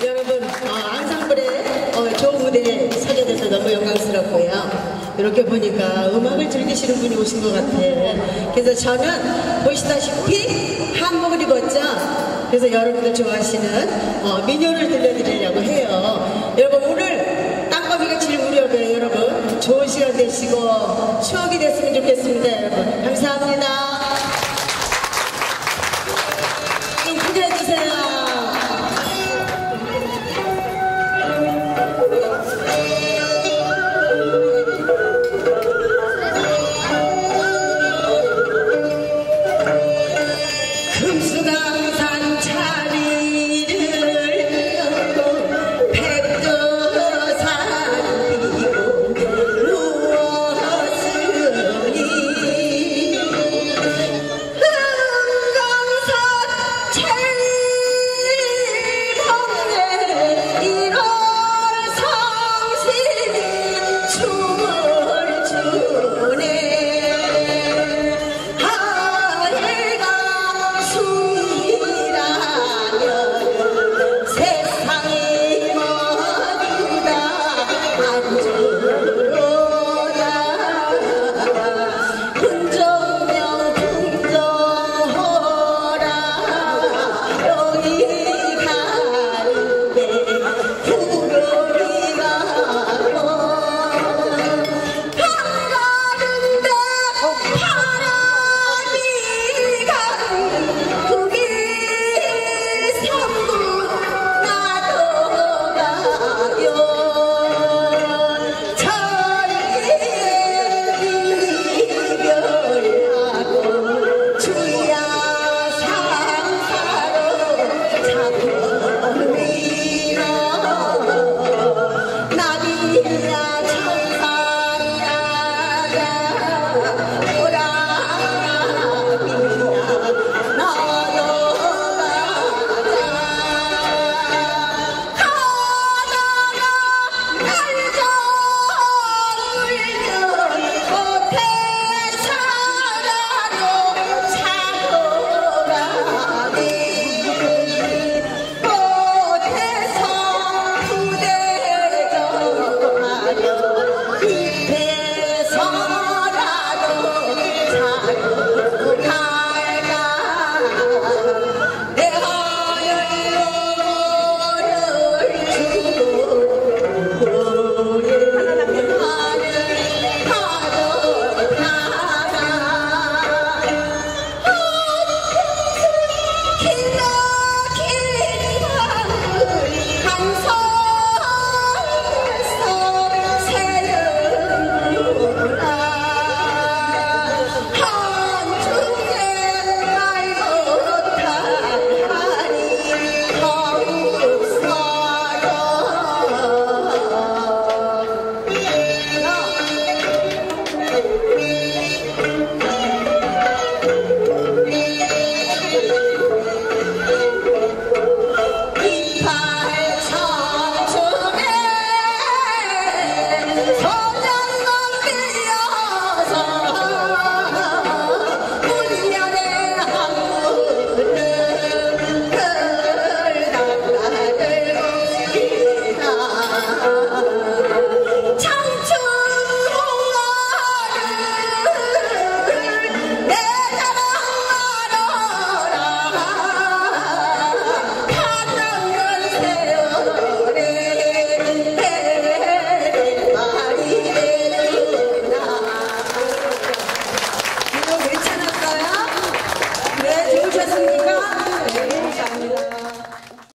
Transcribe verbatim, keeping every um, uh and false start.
여러분 어, 앙상블의 어, 좋은 무대에 서게 돼서 너무 영광스럽고요. 이렇게 보니까 음악을 즐기시는 분이 오신 것 같아. 그래서 저는 보시다시피 한복을 입었죠. 그래서 여러분들 좋아하시는 어, 민요를 들려드리려고 해요. 여러분 오늘 땅거미가 질 무렵에 여러분 좋은 시간 되시고 추억이 됐으면 좋겠습니다. 여러분 감사합니다.